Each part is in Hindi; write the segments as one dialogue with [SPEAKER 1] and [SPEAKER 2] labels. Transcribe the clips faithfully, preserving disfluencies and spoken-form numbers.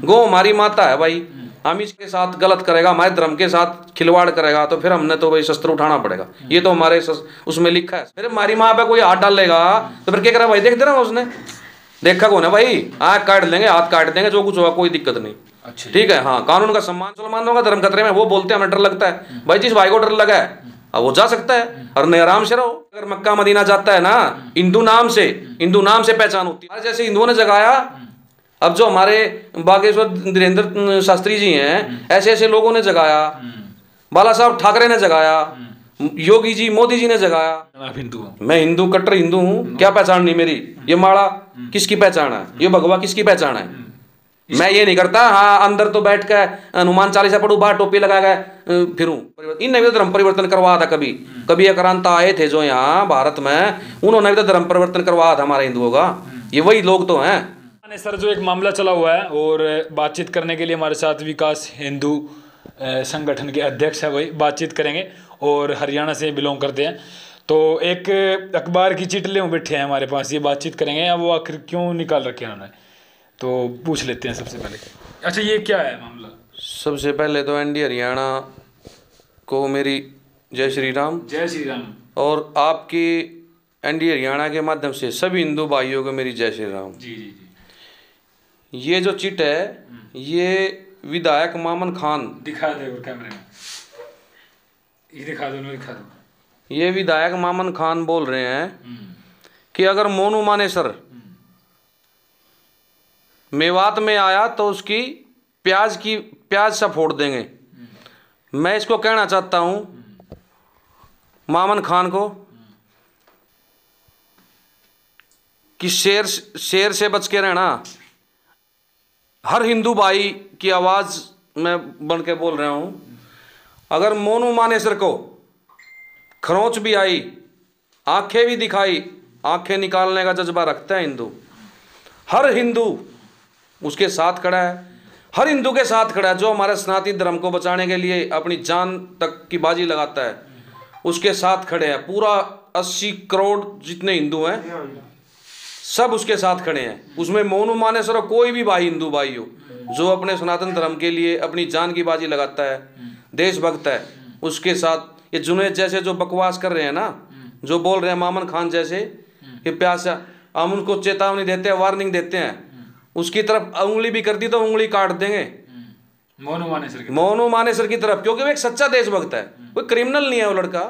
[SPEAKER 1] गौ हमारी माता है भाई, हम इसके साथ गलत करेगा, हमारे धर्म के साथ खिलवाड़ करेगा तो फिर हमने तो भाई शस्त्र उठाना पड़ेगा। ये तो हमारे उसमें लिखा है। फिर हमारी माँ पे कोई हाथ डालेगा तो फिर क्या करा भाई, देख दे रहा उसने देखा कौन है भाई, आँख काट लेंगे, हाथ काट देंगे, जो कुछ होगा कोई दिक्कत नहीं।
[SPEAKER 2] अच्छा,
[SPEAKER 1] ठीक है। हाँ, कानून का सम्मान, मुसलमानों का धर्म खतरे में, वो बोलते हैं हमें डर लगता है। भाई जिस भाई को डर लगा है अब वो जा सकता है और नहीं आराम से रहो। अगर मक्का मदीना जाता है ना, हिंदू नाम से, हिंदू नाम से पहचान होती है। जैसे हिंदुओं ने जगाया, अब जो हमारे बागेश्वर धीरेन्द्र शास्त्री जी हैं, ऐसे ऐसे लोगों ने जगाया, बाला साहब ठाकरे ने जगाया, योगी जी, मोदी जी ने जगाया।
[SPEAKER 2] आप हिंदू हो?
[SPEAKER 1] मैं हिंदू, कट्टर हिंदू हूँ। क्या पहचान नहीं मेरी? ये माला किसकी पहचान है? ये भगवा किसकी पहचान है? मैं ये नहीं करता हाँ अंदर तो बैठ कर हनुमान चालीसा पढ़ू, बाहर टोपी लगा कर फिरूं। इन भी तो धर्म परिवर्तन करवा था कभी कभी आक्रांता आए थे जो यहाँ भारत में, उन्होंने भी तो धर्म परिवर्तन करवाया था हमारे हिंदुओं का। ये वही लोग तो हैं।
[SPEAKER 2] सर, जो एक मामला चला हुआ है और बातचीत करने के लिए हमारे साथ विकास हिंदू संगठन के अध्यक्ष है, वही बातचीत करेंगे और हरियाणा से बिलोंग करते हैं। तो एक अखबार की चिट ले बैठे हैं हमारे पास, ये बातचीत करेंगे। अब वो आखिर क्यों निकाल रखे हैं उन्होंने, तो पूछ लेते हैं सबसे पहले। अच्छा, ये क्या है मामला?
[SPEAKER 1] सबसे पहले तो एनडी हरियाणा को मेरी जय श्री राम।
[SPEAKER 2] जय श्री राम।
[SPEAKER 1] और आपकी एनडी हरियाणा के माध्यम से सभी हिंदू भाइयों को मेरी जय श्री राम।
[SPEAKER 2] जी जी जी।
[SPEAKER 1] ये जो चिट है, ये विधायक मामन खान,
[SPEAKER 2] दिखा दे और कैमरे में, ये दिखा दो, दिखा दो।
[SPEAKER 1] ये विधायक मामन खान बोल रहे हैं कि अगर मोनू मानेसर मेवात में आया तो उसकी प्याज की प्याज सा फोड़ देंगे। मैं इसको कहना चाहता हूं मामन खान को कि शेर शेर से बच के रहना। हर हिंदू भाई की आवाज मैं बन के बोल रहा हूं, अगर मोनू मानेसर को खरोंच भी आई, आंखें भी दिखाई, आंखें निकालने का जज्बा रखता है हिंदू, हर हिंदू उसके साथ खड़ा है। हर हिंदू के साथ खड़ा है जो हमारे सनातनी धर्म को बचाने के लिए अपनी जान तक की बाजी लगाता है, उसके साथ खड़े हैं। पूरा अस्सी करोड़ जितने हिंदू हैं सब उसके साथ खड़े हैं। उसमें मोनू मानेसर कोई भी भाई, हिंदू भाई हो जो अपने सनातन धर्म के लिए अपनी जान की बाजी लगाता है, देशभक्त है, उसके साथ। ये जुनैद जैसे जो बकवास कर रहे हैं ना, जो बोल रहे हैं मामन खान जैसे कि प्यासा, हम उनको चेतावनी देते हैं, वार्निंग देते हैं, उसकी तरफ उंगली भी कर दी तो उंगली काट देंगे
[SPEAKER 2] मोनू मानेसर की
[SPEAKER 1] मोनू मानेसर की तरफ, क्योंकि वो एक सच्चा देशभक्त है, कोई क्रिमिनल नहीं है वो लड़का।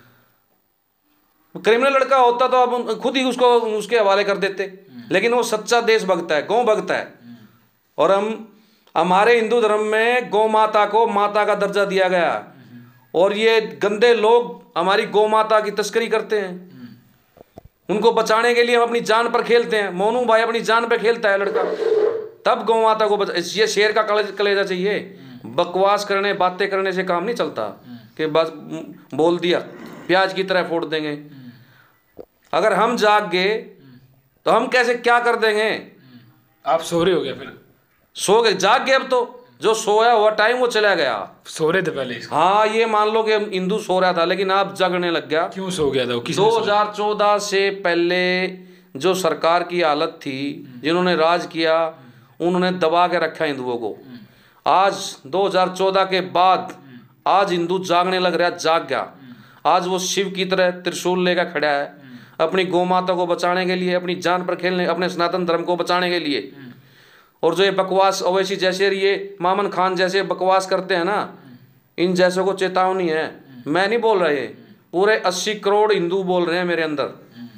[SPEAKER 1] क्रिमिनल लड़का होता तो अब खुद ही उसको उसके हवाले कर देते, लेकिन वो सच्चा देशभक्त है, गौ भक्त है। और हम हमारे हिंदू धर्म में गौ माता को माता का दर्जा दिया गया, और ये गंदे लोग हमारी गौ माता की तस्करी करते हैं। उनको बचाने के लिए हम अपनी जान पर खेलते हैं। मोनू भाई अपनी जान पर खेलता है लड़का, तब गौ माता को बचा। ये शेर का कलेजा चाहिए। बकवास करने, बातें करने से काम नहीं चलता कि बस बोल दिया प्याज की तरह फोड़ देंगे। अगर हम जाग गए तो हम कैसे क्या कर देंगे?
[SPEAKER 2] आप सो रहे हो गया? फिर
[SPEAKER 1] सो गए, जाग गए। अब तो जो सोया हुआ टाइम वो चला गया।
[SPEAKER 2] सो रहे थे पहले?
[SPEAKER 1] हाँ, ये मान लो कि हिंदू सो रहा था, लेकिन आप जगने लग गया।
[SPEAKER 2] क्यों सो गया था?
[SPEAKER 1] दो हज़ार चौदह से पहले जो सरकार की हालत थी, जिन्होंने राज किया, उन्होंने दबा के रखा हिंदुओं को। आज दो हज़ार चौदह के बाद आज हिंदू जागने लग रहा, जाग गया। आज वो शिव की तरह त्रिशूल लेकर खड़ा है, अपनी गौ माता को बचाने के लिए, अपनी जान पर खेलने, अपने सनातन धर्म को बचाने के लिए। और जो ये बकवास ओवैसी जैसे, ये मामन खान जैसे बकवास करते हैं ना, इन जैसों को चेतावनी है। मैं नहीं बोल रहे, पूरे अस्सी करोड़ हिंदू बोल रहे हैं मेरे अंदर।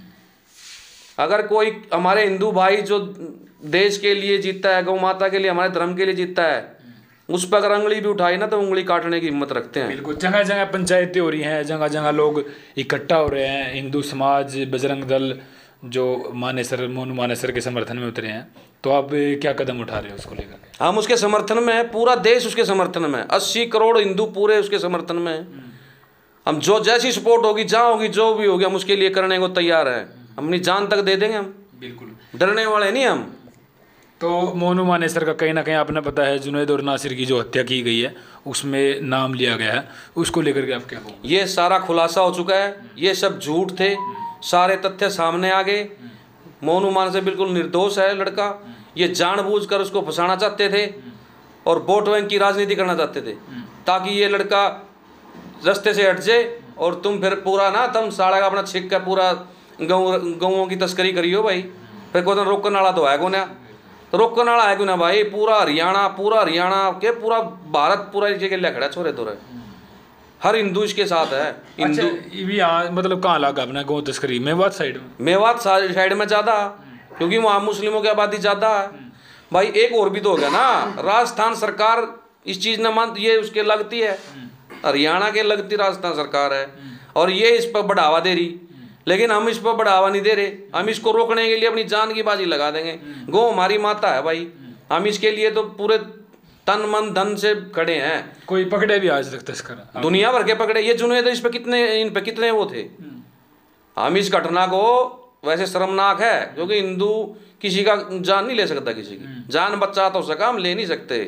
[SPEAKER 1] अगर कोई हमारे हिंदू भाई जो देश के लिए जीतता है, गौ माता के लिए, हमारे धर्म के लिए जीतता है, उस पर अगर उंगली भी उठाई ना तो उंगली काटने की हिम्मत रखते हैं।
[SPEAKER 2] बिल्कुल। जगह जगह पंचायतें हो रही हैं, जगह जगह लोग इकट्ठा हो रहे हैं, हिंदू समाज, बजरंग दल जो मानेसर, मोनू मानेसर के समर्थन में उतरे हैं। तो आप क्या कदम उठा रहे हो उसको लेकर?
[SPEAKER 1] हम उसके समर्थन में हैं, पूरा देश उसके समर्थन में, अस्सी करोड़ हिंदू पूरे उसके समर्थन में हैं। हम जो जैसी सपोर्ट होगी, जहाँ होगी, जो भी होगी, हम उसके लिए करने को तैयार हैं। अपनी जान तक दे देंगे हम,
[SPEAKER 2] बिल्कुल
[SPEAKER 1] डरने वाले नहीं हम।
[SPEAKER 2] तो मोनू मानेसर का कहीं ना कहीं आपने पता है जुनैद और नासिर की जो हत्या की गई है उसमें नाम लिया गया है, उसको लेकर के आप क्या कहोगे?
[SPEAKER 1] ये सारा खुलासा हो चुका है, ये सब झूठ थे, सारे तथ्य सामने आ गए। मोनू मानेसर बिल्कुल निर्दोष है लड़का। ये जानबूझकर उसको फंसाना चाहते थे और वोट बैंक की राजनीति करना चाहते थे, ताकि ये लड़का रास्ते से हट जाए और तुम फिर पूरा ना तुम साड़ा का अपना छिक का पूरा गाँव गाँवों की तस्करी करियो भाई। फिर कोई रोकने वाला तो है को ना, तो रोकने वाला है क्यों ना भाई। पूरा हरियाणा पूरा हरियाणा के पूरा भारत पूरा इसी के लिए खड़ा छोरे तो रहे, हर हिंदू इसके साथ है। हिंदू
[SPEAKER 2] ये भी यहाँ मतलब कहाँ लगा अपना गाँव तस्करी? मेवात साइड में?
[SPEAKER 1] मेवात साइड में ज़्यादा, क्योंकि वहाँ मुस्लिमों की आबादी ज़्यादा है भाई। एक और भी तो हो गया ना, राजस्थान सरकार इस चीज़ न मान, ये उसके लगती है, हरियाणा के लगती राजस्थान सरकार है और ये इस पर बढ़ावा दे रही, लेकिन हम इस पर बढ़ावा नहीं दे रहे। हम इसको रोकने के लिए अपनी जान की बाजी लगा देंगे। गौ हमारी माता है भाई, हम इसके लिए तो पूरे तन मन धन से खड़े हैं।
[SPEAKER 2] कोई पकड़े भी आज तक तस्कर?
[SPEAKER 1] दुनिया भर के पकड़े। ये जुनैद इस पे कितने इन पे कितने वो थे। हम इस घटना को वैसे शर्मनाक है, क्योंकि हिंदू किसी का जान नहीं ले सकता, किसी की जान बचा तो सका, हम ले नहीं सकते।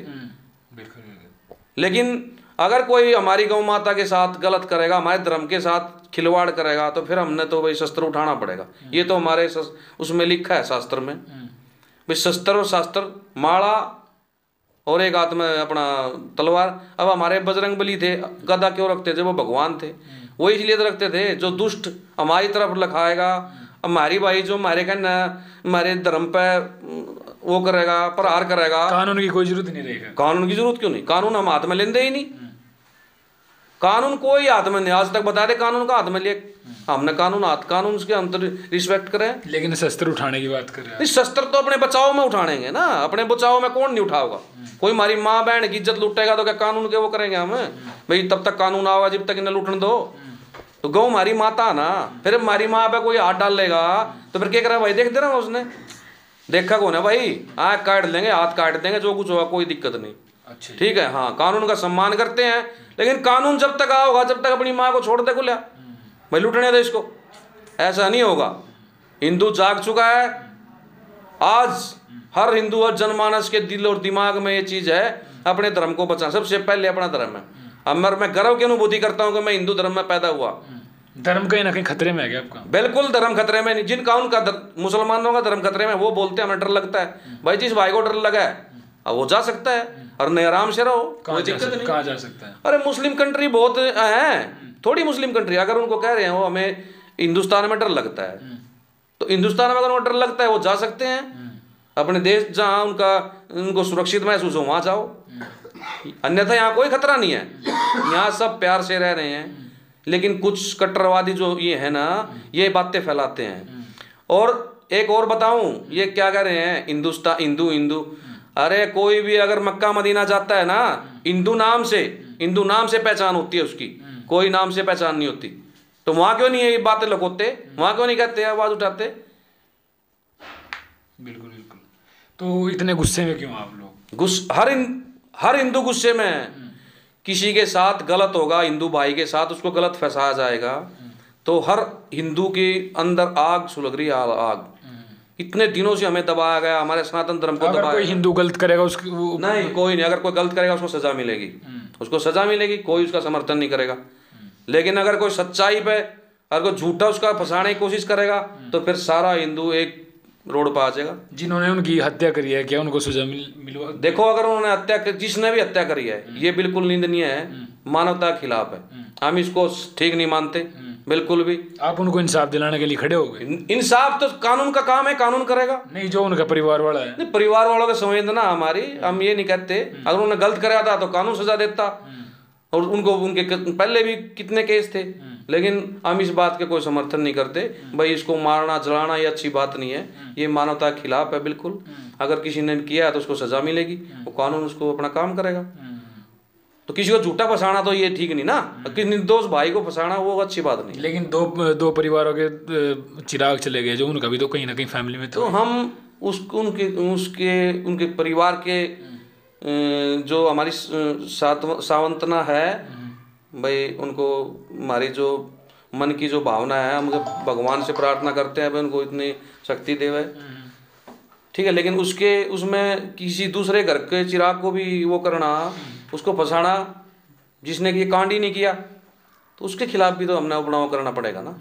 [SPEAKER 1] लेकिन अगर कोई हमारी गौ माता के साथ गलत करेगा, हमारे धर्म के साथ खिलवाड़ करेगा, तो फिर हमने तो भाई शस्त्र उठाना पड़ेगा। ये तो हमारे उसमें लिखा है शास्त्र में भाई, शस्त्र और शास्त्र, माला और एक हाथ में अपना तलवार। अब हमारे बजरंग बली थे, गदा क्यों रखते थे? वो भगवान थे, वो इसलिए तो रखते थे जो दुष्ट हमारी तरफ लखाएगा, हमारी भाई जो हमारे कहना हमारे धर्म पे वो करेगा, प्रहार करेगा।
[SPEAKER 2] कानून की कोई जरूरत नहीं रहेगा।
[SPEAKER 1] कानून की जरूरत क्यों नहीं? कानून हम हाथ में लेंदे ही नहीं। कानून कोई हाथ में नहीं, आज तक बता दे कानून का हाथ में लिए हमने कानून हाथ, कानून उसके हम तो रिस्पेक्ट करें।
[SPEAKER 2] लेकिन शस्त्र उठाने की बात कर रहे हैं।
[SPEAKER 1] शस्त्र तो अपने बचाव में उठानेंगे ना, अपने बचाव में कौन नहीं उठाओगा। कोई हमारी माँ बहन की इज्जत लूटेगा तो क्या कानून के वो करेंगे हम भाई? तब तक कानून आवा जब तक इन्हें लूटने दो। तो गौ हमारी माता ना, फिर हमारी माँ पे कोई हाथ डाल लेगा तो फिर क्या करा भाई? देख दे रहा उसने देखा कौन है भाई? आँख काट लेंगे, हाथ काट देंगे, जो कुछ होगा कोई दिक्कत नहीं। अच्छा ठीक है, हाँ कानून का सम्मान करते हैं, लेकिन कानून जब तक आओगा जब तक अपनी माँ को छोड़ दे खुला भाई, लूटने दे इसको, ऐसा नहीं होगा। हिंदू जाग चुका है आज, हर हिंदू हर जनमानस के दिल और दिमाग में ये चीज है, अपने धर्म को बचाना सबसे पहले अपना धर्म है। अब मैं गर्व की अनुभूति करता हूँ कि मैं हिंदू धर्म में पैदा हुआ।
[SPEAKER 2] धर्म कहीं ना कहीं खतरे में है क्या आपका?
[SPEAKER 1] बिल्कुल धर्म खतरे में नहीं। जिन कानून का मुसलमानों का धर्म खतरे में, वो बोलते हैं हमें डर लगता है भाई। जिस भाई को डर लगा है अब वो जा सकता है और नहीं आराम से रहो, कोई दिक्कत नहीं।
[SPEAKER 2] कहाँ जा सकता है?
[SPEAKER 1] अरे मुस्लिम कंट्री बहुत है, थोड़ी मुस्लिम कंट्री, अगर उनको कह रहे हैं वो हमें हिंदुस्तान में डर लगता है, तो हिंदुस्तान में अगर उनको डर लगता है वो जा सकते हैं। अपने देश जहाँ उनका उनको सुरक्षित महसूस हो वहाँ जाओ, अन्यथा यहाँ कोई खतरा नहीं है। यहाँ सब प्यार से रह रहे हैं, लेकिन कुछ कट्टरवादी जो ये है ना, ये बातें फैलाते हैं। और एक और बताऊं, ये क्या कह रहे हैं हिंदुस्तान हिंदू हिंदू। अरे कोई भी अगर मक्का मदीना जाता है ना, हिंदू नाम से, हिंदू नाम से पहचान होती है उसकी, कोई नाम से पहचान नहीं होती। तो वहां क्यों नहीं ये बातें लकोते? वहां क्यों नहीं कहते, आवाज उठाते?
[SPEAKER 2] बिल्कुल बिल्कुल। तो इतने गुस्से में क्यों आप लोग?
[SPEAKER 1] गुस्सा हर हर हिंदू गुस्से में है। किसी के साथ गलत होगा, हिंदू भाई के साथ, उसको गलत फंसाया जाएगा, तो हर हिंदू के अंदर आग सुलग रही है, आग। इतने दिनों से हमें दबाया गया, हमारे सनातन धर्म को दबाया।
[SPEAKER 2] कोई हिंदू गलत करेगा उसकी वो...
[SPEAKER 1] नहीं, कोई नहीं। अगर कोई गलत करेगा उसको सजा मिलेगी, उसको सजा मिलेगी, कोई उसका समर्थन नहीं करेगा। लेकिन अगर कोई सच्चाई पे, अगर कोई झूठा उसका फंसाने की कोशिश करेगा, तो फिर सारा हिंदू एक रोड पर आ जाएगा।
[SPEAKER 2] जिन्होंने उनकी हत्या करी है, क्या उनको सजा मिल मिलवा?
[SPEAKER 1] देखो, अगर उन्होंने हत्या, जिसने भी हत्या करी है, ये बिल्कुल निंदनीय है, मानवता के खिलाफ है। हम इसको ठीक नहीं मानते बिल्कुल भी।
[SPEAKER 2] आप उनको इंसाफ दिलाने के लिए खड़े हो गए?
[SPEAKER 1] इंसाफ तो कानून का काम है, कानून करेगा।
[SPEAKER 2] नहीं, जो उनका परिवार वाला है।
[SPEAKER 1] नहीं, परिवार वालों का संवेदना हमारी, हम ये नहीं कहते। अगर उन्होंने गलत कराया था तो कानून सजा देता, और उनको उनके पहले भी कितने केस थे। लेकिन हम इस बात के कोई समर्थन नहीं करते भाई, इसको मारना जलाना ये अच्छी बात नहीं है, ये मानवता के खिलाफ है बिल्कुल। अगर किसी ने किया है तो उसको सजा मिलेगी, वो कानून उसको अपना काम करेगा। तो किसी को झूठा फंसाना तो ये ठीक नहीं ना, कि निर्दोष भाई को फंसाना वो अच्छी बात नहीं।
[SPEAKER 2] लेकिन दो दो परिवारों के चिराग चले गए, जो उनका भी तो कहीं ना कहीं फैमिली में
[SPEAKER 1] तो हम उसको उनके उसके उनके परिवार के जो हमारी सावंतना है भाई, उनको हमारी जो मन की जो भावना है, हम भगवान से प्रार्थना करते हैं भाई उनको इतनी शक्ति देवे, ठीक है। लेकिन उसके उसमें किसी दूसरे घर के चिराग को भी वो करना, उसको फंसाना, जिसने ये कांड ही नहीं किया, तो उसके खिलाफ भी तो हमने अपना वो करना पड़ेगा ना।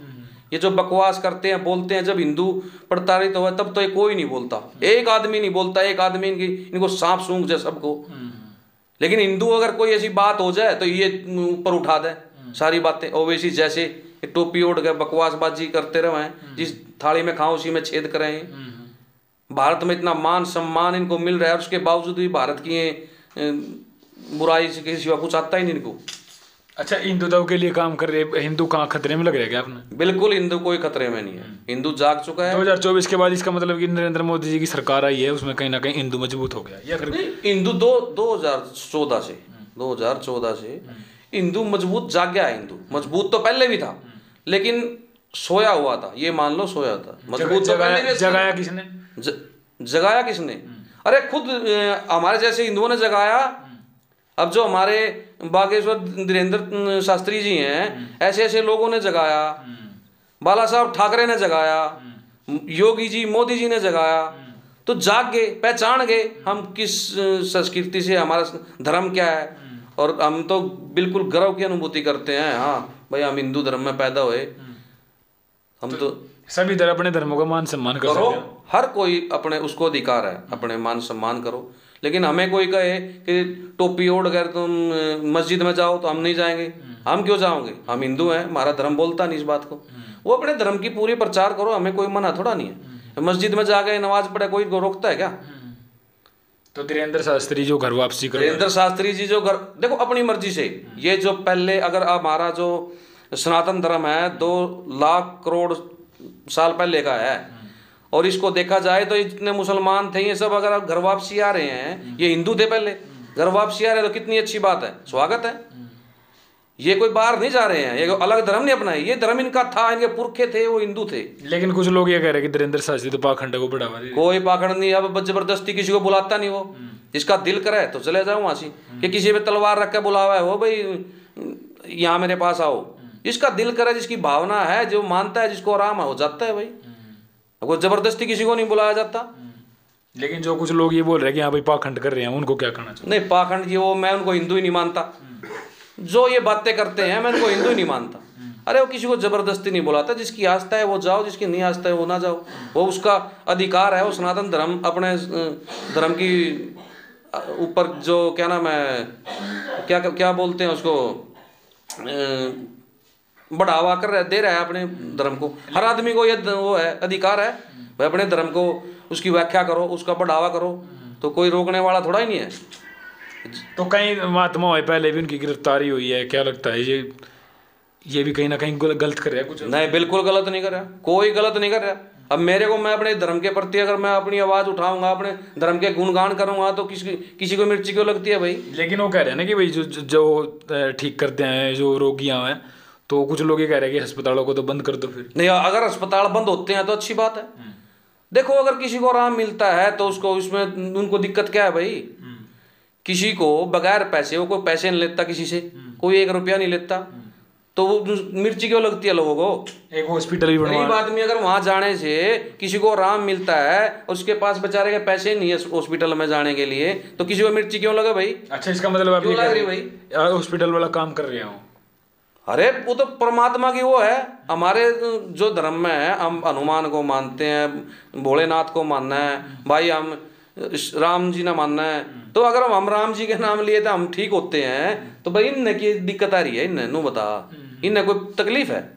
[SPEAKER 1] ये जो बकवास करते हैं बोलते हैं, जब हिंदू प्रताड़ित हुआ तब तो ये कोई नहीं बोलता, एक आदमी नहीं बोलता, एक आदमी इनकी इनको सांप सूंघ जाए सबको। लेकिन हिंदू अगर कोई ऐसी बात हो जाए तो ये ऊपर उठा दे सारी बातें, ओवैसी जैसे टोपी ओढ़ के बकवासबाजी करते रहे हैं, जिस थाली में खाओ उसी में छेद करें। भारत में इतना मान सम्मान इनको मिल रहा है, उसके बावजूद भी भारत की ये बुराई के सिवा कुछ आता ही नहीं इनको।
[SPEAKER 2] अच्छा, हिंदुत्व के लिए काम कर रहे हिंदू कहाँ खतरे में लग रहे हैं क्या आपने?
[SPEAKER 1] बिल्कुल हिंदू कोई खतरे में नहीं है, हिंदू जाग चुका है।
[SPEAKER 2] दो हज़ार चौबीस के बाद इसका मतलब कि नरेंद्र मोदी जी की सरकार आई है, उसमें कहीं ना कहीं हिंदू मजबूत हो गया या फिर
[SPEAKER 1] हिंदू दो दो हजार चौदह से दो हजार चौदह से हिंदू मजबूत जाग गया है। हिंदू मजबूत तो पहले भी था, लेकिन सोया हुआ था, ये मान लो सोया था। मजबूत तो पहले भी
[SPEAKER 2] जगाया किसने?
[SPEAKER 1] ज, जगाया किसने? अरे खुद हमारे जैसे हिंदुओं ने जगाया। अब जो हमारे बागेश्वर धीरेन्द्र शास्त्री जी हैं, ऐसे ऐसे लोगों ने जगाया, बाला साहब ठाकरे ने जगाया, योगी जी मोदी जी ने जगाया, तो जाग गए, पहचान गए हम किस संस्कृति से, हमारा धर्म क्या है। और हम तो बिल्कुल गर्व की अनुभूति करते हैं, हाँ भाई हम हिंदू धर्म में पैदा हुए। हम तो
[SPEAKER 2] सभी धर्म अपने धर्मों का मान सम्मान कर
[SPEAKER 1] करो,
[SPEAKER 2] सकते हैं।
[SPEAKER 1] हर कोई अपने उसको अधिकार है अपने मान सम्मान करो। लेकिन हमें कोई कहे कि टोपी ओढ़ कर तुम मस्जिद में जाओ तो हम नहीं जाएंगे, हम क्यों जाओगे, हम हिंदू हैं, हमारा धर्म बोलता नहीं इस बात को। वो अपने धर्म की पूरी प्रचार करो, हमें कोई मना थोड़ा नहीं है। मस्जिद में जाके नमाज पढ़े कोई रोकता है क्या?
[SPEAKER 2] तो धीरेन्द्र शास्त्री जो घर वापसी कर
[SPEAKER 1] धीरेन्द्र शास्त्री जी जो घर, देखो अपनी मर्जी से, ये जो पहले अगर हमारा जो सनातन धर्म है दो लाख करोड़ साल पहले का है, और इसको देखा जाए तो जितने मुसलमान थे ये सब अगर अब घर वापसी आ रहे हैं, ये हिंदू थे पहले, घर वापसी आ रहे हैं तो कितनी अच्छी बात है, स्वागत है। ये कोई बाहर नहीं जा रहे हैं, ये अलग धर्म नहीं अपनाए, ये धर्म इनका था, इनके पुरखे थे, वो हिंदू थे।
[SPEAKER 2] लेकिन कुछ लोग ये कह रहे हैं कि धीरेन्द्र शास्त्री तो पाखंड को बढ़ावा दे।
[SPEAKER 1] कोई पाखंड नहीं, अब जबरदस्ती किसी को बुलाता नहीं, वो जिसका दिल करे तो चले जाओ वहां से, कि किसी पे तलवार रख के बुलावा है वो भाई यहाँ मेरे पास आओ। जिसका दिल करे, जिसकी भावना है, जो मानता है, जिसको आराम है वो जाता है भाई, कोई जबरदस्ती किसी को नहीं बुलाया जाता।
[SPEAKER 2] लेकिन जो कुछ लोग ये बोल रहे हैं कि हाँ भाई पाखंड कर रहे हैं, उनको क्या करना चाहिए?
[SPEAKER 1] नहीं पाखंड की वो, मैं उनको हिंदू ही नहीं मानता, जो ये बातें करते हैं मैं उनको हिंदू ही नहीं मानता। अरे वो किसी को जबरदस्ती नहीं बुलाता, जिसकी आस्था है वो जाओ, जिसकी नहीं आस्था है वो ना जाओ, वो उसका अधिकार है। वो सनातन धर्म अपने धर्म की ऊपर जो क्या नाम है, क्या क्या बोलते हैं उसको, बढ़ावा कर रहा है, दे रहा है अपने धर्म को। हर आदमी को ये वो है, अधिकार है भाई, अपने धर्म को उसकी व्याख्या करो, उसका बढ़ावा करो, तो कोई रोकने वाला थोड़ा ही नहीं है।
[SPEAKER 2] तो कई महात्मा हुए पहले भी उनकी गिरफ्तारी हुई है, क्या लगता है ये ये भी कहीं ना कहीं गलत कर रहा है कुछ?
[SPEAKER 1] नहीं, बिल्कुल गलत नहीं कर रहा, कोई गलत नहीं कर रहा। अब मेरे को, मैं अपने धर्म के प्रति अगर मैं अपनी आवाज उठाऊंगा, अपने धर्म के गुणगान करूंगा, तो किसी किसी को मिर्ची क्यों लगती है भाई?
[SPEAKER 2] लेकिन वो कह रहे हैं ना कि भाई जो जो ठीक करते हैं जो रोगियां हैं, तो कुछ लोग ये कह रहे हैं कि अस्पतालों को तो बंद कर दो फिर।
[SPEAKER 1] नहीं, अगर अस्पताल बंद होते हैं तो अच्छी बात है। देखो अगर किसी को आराम मिलता है तो उसको, उसमें उनको दिक्कत क्या है भाई? किसी को बगैर पैसे, वो कोई पैसे नहीं लेता किसी से, कोई एक रुपया नहीं लेता, तो वो मिर्ची क्यों लगती है लोगों को?
[SPEAKER 2] एक हॉस्पिटल भी बनवा,
[SPEAKER 1] गरीब आदमी अगर वहां जाने से किसी को आराम मिलता है, उसके पास बेचारे के पैसे नहीं है हॉस्पिटल में जाने के लिए, तो किसी को मिर्ची क्यों लगे भाई?
[SPEAKER 2] अच्छा, इसका मतलब आप
[SPEAKER 1] क्यों
[SPEAKER 2] ये
[SPEAKER 1] लग
[SPEAKER 2] कह
[SPEAKER 1] रही
[SPEAKER 2] रहे
[SPEAKER 1] भाई?
[SPEAKER 2] हैं हॉस्पिटल वाला काम कर रहे हो?
[SPEAKER 1] अरे वो तो परमात्मा की वो है। हमारे जो धर्म में है, हम हनुमान को मानते हैं, भोलेनाथ को मानना है भाई, हम राम जी ना मानना है, तो अगर हम राम जी के नाम लिए तो हम ठीक होते हैं, तो भाई इनने की दिक्कत आ रही है, इनने नो बता, इनने कोई तकलीफ है?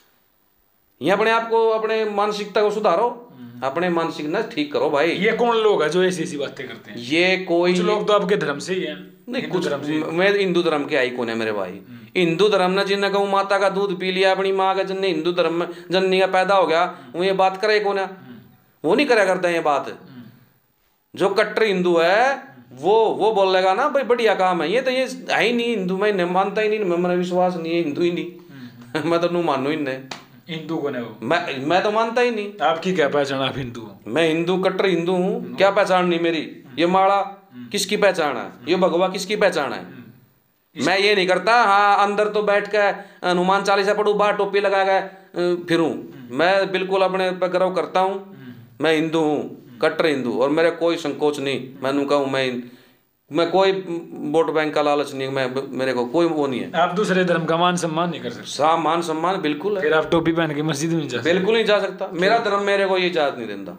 [SPEAKER 1] ये अपने आप को, अपने मानसिकता को सुधारो, अपने मानसिकता ठीक करो भाई।
[SPEAKER 2] ये कौन लोग है जो ऐसी ऐसी बातें करते हैं?
[SPEAKER 1] ये कोई
[SPEAKER 2] कुछ लोग तो आपके धर्म से ही हैं।
[SPEAKER 1] नहीं, कुछ मैं हिंदू धर्म के आई कौन है मेरे भाई? हिंदू धर्म ने जिन्हें गौ माता का दूध पी लिया अपनी माँ का, जिन्हें हिंदू धर्म में जननी का पैदा हो गया, वो ये बात करे कौन है? वो नहीं करे करते ये बात। जो कट्टर हिंदू है वो वो बोलेगा ना भाई बढ़िया काम है, ये तो ये है ही नहीं हिंदू, मैं नहीं मानता ही नहीं, मेरा विश्वास नहीं है, हिंदू ही नहीं मैं तो नू मानू ही नहीं।
[SPEAKER 2] हिंदू कौन है वो?
[SPEAKER 1] मैं मैं तो मानता ही नहीं।
[SPEAKER 2] आपकी क्या पहचान, आप हिंदू हो?
[SPEAKER 1] मैं हिंदू, कट्टर हिंदू हूँ। क्या पहचान नहीं मेरी? ये माला किसकी पहचान है? ये भगवा किसकी पहचान है? मैं ये नहीं करता हाँ अंदर तो बैठ के हनुमान चालीसा पढ़ू, बाहर टोपी लगा के फिरूं। मैं बिल्कुल अपने पर गर्व करता हूँ, मैं हिंदू हूँ, कट्टर हिंदू, और मेरे कोई संकोच नहीं। मैं कहूँ मैं मैं कोई वोट बैंक का लालच नहीं, मैं मेरे को कोई वो नहीं है।
[SPEAKER 2] आप दूसरे धर्म का मान सम्मान नहीं कर सकते?
[SPEAKER 1] सा मान सम्मान बिल्कुल है।
[SPEAKER 2] फिर आप टोपी पहन के मस्जिद में नहीं जा सकते?
[SPEAKER 1] बिल्कुल नहीं जा सकता, मेरा धर्म मेरे को ये इजाजत नहीं देता।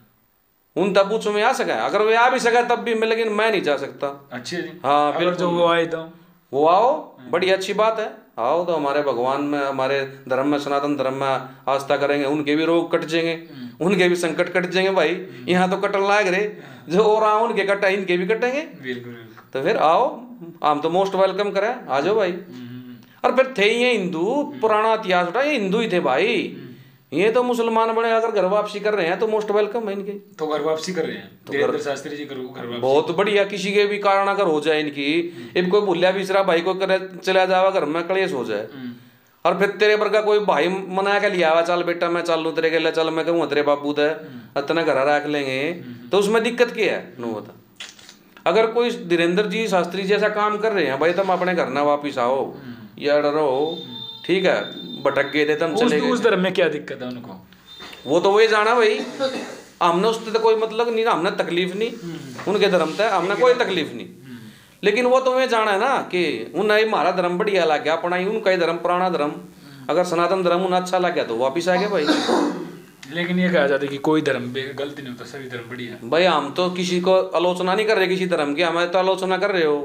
[SPEAKER 1] उन तब पूछो में आ सका, अगर वो आ भी सका तब भी मैं, लेकिन मैं नहीं जा सकता।
[SPEAKER 2] अच्छे जी।
[SPEAKER 1] हाँ
[SPEAKER 2] अगर
[SPEAKER 1] बिल्कुल,
[SPEAKER 2] जो वो आए तो
[SPEAKER 1] वो आओ, बड़ी अच्छी बात है, आओ तो हमारे भगवान में, हमारे धर्म में, सनातन धर्म में आस्था करेंगे, उनके भी रोग कट जाएंगे, उनके भी संकट कट जाएंगे भाई। यहाँ तो कटन लाग रहे, जो और आ उनके कटा इनके भी कटेंगे।
[SPEAKER 2] बिल्कुल।
[SPEAKER 1] तो फिर आओ, हम तो मोस्ट वेलकम करें, आ जाओ भाई। और फिर थे ये हिंदू, पुराना इतिहास उठा, ये हिंदू ही थे भाई, ये तो मुसलमान बने, अगर घर वापसी कर रहे हैं तो मोस्ट वेलकम है इनके।
[SPEAKER 2] तो घर वापसी कर रहे हैं तो वीरेंद्र शास्त्री जी घर वापसी
[SPEAKER 1] बहुत बढ़िया, किसी के भी कारण अगर हो जाए इनकी, इब कोई भूलिया बिसरा भाई को करे चला जावा घर में कलेश हो जाए, और फिर तेरे पर का कोई भाई मना के लिया हुआ, चल बेटा मैं चल लूँ तेरे के लिए, चल मैं कहूँ तेरे बापू थे इतना घर रख लेंगे, तो उसमें दिक्कत क्या है? नो बता, अगर कोई धीरेन्द्र जी शास्त्री जी ऐसा काम कर रहे हैं भाई, तुम अपने घर ना वापिस आओ या डरो, ठीक है, भटक गए थे तुम चले गए।
[SPEAKER 2] उस धर्म में क्या दिक्कत है उनको?
[SPEAKER 1] वो तो वही जाना भाई, हमने उससे तो कोई मतलब नहीं, हमने तकलीफ नहीं, उनके धर्म से हमने कोई तकलीफ नहीं, लेकिन वो तो वही जाना है ना कि उन्हें हमारा धर्म बढ़िया लग गया, अपना ही उनका ही धर्म, पुराना धर्म, अगर सनातन धर्म उन्हें अच्छा लग गया तो वापिस आ गए भाई।
[SPEAKER 2] लेकिन ये कहा जाता है कि कोई धर्म पे गलती नहीं होता, सभी धर्म बढ़िया है।
[SPEAKER 1] भाई हम तो किसी को आलोचना नहीं कर रहे किसी धर्म की, हमारे तो आलोचना कर रहे हो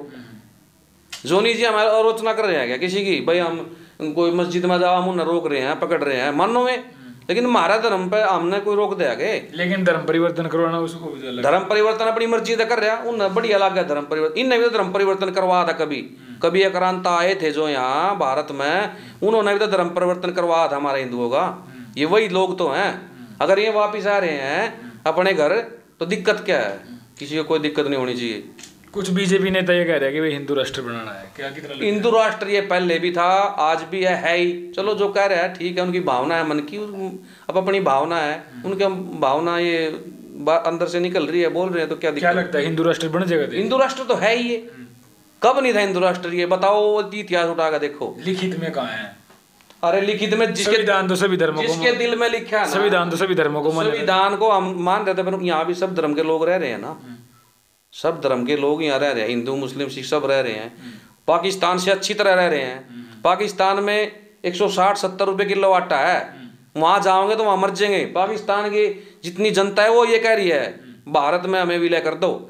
[SPEAKER 1] जोनी जी, हमारे आलोचना कर रहे हैं क्या किसी की? भाई हम कोई मस्जिद में जाओ, हम उन्हें रोक रहे हैं, पकड़ रहे हैं, मानो में, लेकिन हमारा धर्म पे हमने कोई रोक दिया के?
[SPEAKER 2] लेकिन धर्म परिवर्तन करवाना उसको
[SPEAKER 1] धर्म परिवर्तन अपनी मर्जी से कर रहा, उन्हें बढ़िया लग गया धर्म परिवर्तन, इनने भी तो धर्म परिवर्तन करवाया था कभी, कभी आक्रांता आए थे जो यहाँ भारत में, उन्होंने भी तो धर्म परिवर्तन करवाया था हमारे हिंदुओं का, ये वही लोग तो हैं। अगर ये वापिस आ रहे हैं अपने घर तो दिक्कत क्या है? किसी को कोई दिक्कत नहीं होनी चाहिए।
[SPEAKER 2] कुछ बीजेपी नेता ये कह रहे हैं कि भाई हिंदू राष्ट्र बनाना है, क्या कितना?
[SPEAKER 1] हिंदू राष्ट्र ये पहले भी था, आज भी है, है ही, चलो जो कह रहे हैं ठीक है, उनकी भावना है मन की, अब अपनी भावना है, उनकी भावना ये अंदर से निकल रही है, बोल रहे हैं, तो क्या दिक्कत?
[SPEAKER 2] क्या लगता है हिंदू राष्ट्र बन जाएगा?
[SPEAKER 1] हिंदू राष्ट्र तो है ही, ये कब नहीं था हिंदू राष्ट्र? ये बताओ, इतिहास उठाकर देखो,
[SPEAKER 2] लिखित में कहाँ है?
[SPEAKER 1] अरे लिखित में जिसके
[SPEAKER 2] संविधान तो सभी धर्मों को,
[SPEAKER 1] जिसके दिल में लिखा है,
[SPEAKER 2] संविधान तो सभी धर्मों को,
[SPEAKER 1] संविधान को हम मान रहे थे, पर यहाँ भी सब धर्म के लोग रह रहे हैं ना, सब धर्म के लोग यहाँ रह रहे हैं, हिंदू मुस्लिम सिख सब रह रहे हैं, पाकिस्तान से अच्छी तरह रह रहे हैं। पाकिस्तान में एक सौ साठ सत्तर रुपए किलो आटा है, वहां जाओगे तो वहां मर जाएंगे। पाकिस्तान की जितनी जनता है वो ये कह रही है भारत में हमें विलय कर दो,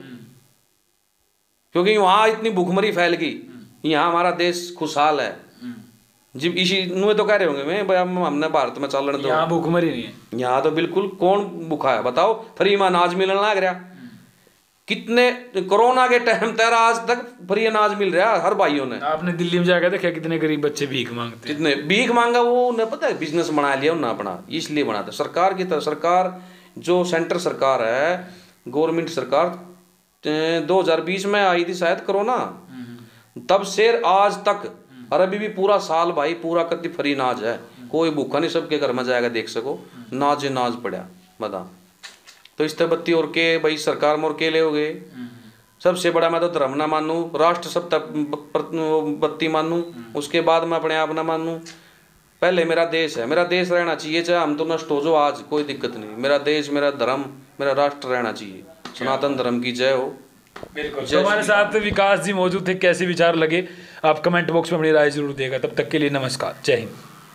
[SPEAKER 1] क्योंकि वहां इतनी भूखमरी फैल गई, यहाँ हमारा देश खुशहाल है। जी इसी नुए तो कह रहे होंगे मैं भाई हम हमने भारत में चलने दो,
[SPEAKER 2] यहाँ भूखमरी नहीं है,
[SPEAKER 1] यहाँ तो बिल्कुल कौन भूखा है बताओ, फ्री में अनाज मिलने लग रहा, कितने कोरोना के टाइम तक आज तक फ्री अनाज मिल रहा है हर भाइयों ने।
[SPEAKER 2] आपने दिल्ली में जाकर देखा कितने गरीब बच्चे भीख मांगते हैं?
[SPEAKER 1] कितने भीख मांगा, वो उन्हें पता है बिजनेस बना लिया उन्हें अपना, इसलिए बनाते सरकार की तरफ। सरकार जो सेंटर सरकार है, गवर्नमेंट सरकार दो हजार बीस में आई थी शायद कोरोना, तब से आज तक, और अभी भी पूरा साल भाई पूरा कति फ्री नाज है, कोई भूखा नहीं, सबके घर में जाएगा देख सको, नाज नाज पड़ा बता। तो इस तरह बत्ती और के भाई सरकार में और केले हो गए, सबसे बड़ा मैं तो धर्म ना मानूं, राष्ट्र सब तक बत्ती मानूं, उसके बाद मैं अपने आप ना मानूं। पहले मेरा देश है, मेरा देश रहना चाहिए, चाहे हम तो नष्ट हो जो आज कोई दिक्कत नहीं, मेरा देश, मेरा धर्म, मेरा राष्ट्र रहना चाहिए। सनातन धर्म की जय हो।
[SPEAKER 2] बिल्कुल। तो हमारे साथ विकास जी मौजूद थे, कैसे विचार लगे आप कमेंट बॉक्स में अपनी राय जरूर देगा। तब तक के लिए नमस्कार, जय हिंद।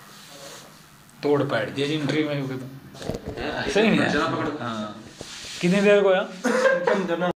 [SPEAKER 2] तोड़ पैट दिया जी इंटरव्यू में, तो सही नहीं है। हाँ कितनी देर को यार